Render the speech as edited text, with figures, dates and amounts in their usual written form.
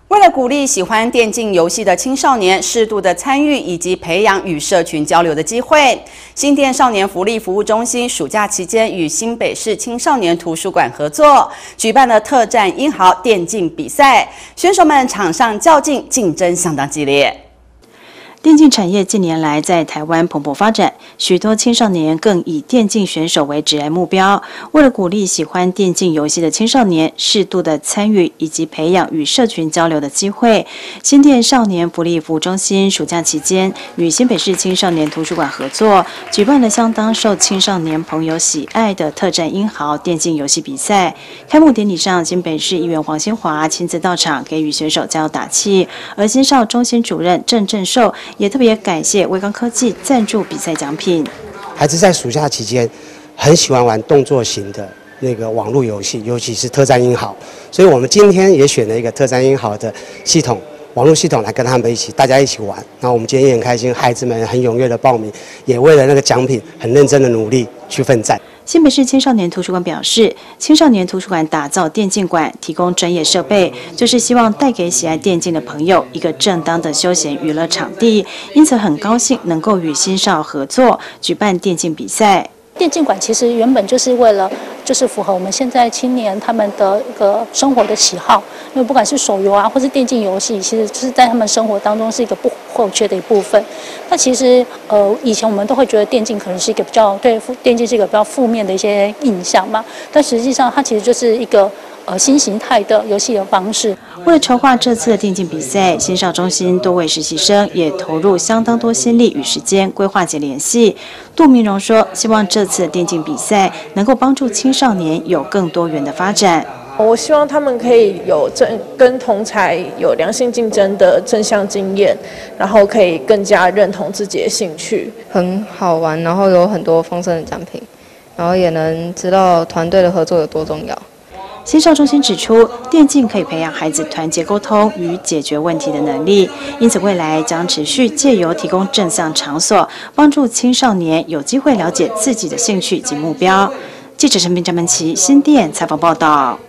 为了鼓励喜欢电竞游戏的青少年适度的参与以及培养与社群交流的机会，新店少年福利服务中心暑假期间与新北市青少年图书馆合作，举办了特战英豪电竞比赛，选手们场上较劲，竞争相当激烈。 电竞产业近年来在台湾蓬勃发展，许多青少年更以电竞选手为职业目标。为了鼓励喜欢电竞游戏的青少年适度的参与以及培养与社群交流的机会，新店少年福利服务中心暑假期间与新北市青少年图书馆合作，举办了相当受青少年朋友喜爱的特战英豪电竞游戏比赛。开幕典礼上，新北市议员黄兴华亲自到场给予选手加油打气，而新少中心主任郑正寿 也特别感谢威刚科技赞助比赛奖品。 孩子在暑假期间很喜欢玩动作型的那个网络游戏，尤其是特战英豪。所以我们今天也选了一个特战英豪的系统，网络系统来跟他们大家一起玩。然后我们今天也很开心，孩子们很踊跃的报名，也为了那个奖品很认真的努力去奋战。 新北市青少年图书馆表示，青少年图书馆打造电竞馆，提供专业设备，就是希望带给喜爱电竞的朋友一个正当的休闲娱乐场地。因此，很高兴能够与新少合作举办电竞比赛。 电竞馆其实原本就是为了，就是符合我们现在青年他们的一个生活的喜好，因为不管是手游啊，或是电竞游戏，其实就是在他们生活当中是一个不或缺的一部分。那其实以前我们都会觉得电竞可能是一个比较对电竞是一个比较负面的一些印象嘛，但实际上它其实就是一个新形态的游戏的方式。 为了筹划这次的电竞比赛，新少中心多位实习生也投入相当多心力与时间规划及联系。杜明荣说：“希望这次的电竞比赛能够帮助青少年有更多元的发展。 我希望他们可以有跟同侪有良性竞争的正向经验，然后可以更加认同自己的兴趣， 很好玩，然后有很多丰盛的奖品，然后也能知道团队的合作有多重要。” 新少中心指出，电竞可以培养孩子团结沟通与解决问题的能力，因此未来将持续借由提供正向场所，帮助青少年有机会了解自己的兴趣及目标。记者陈斌、张文琪新店采访报道。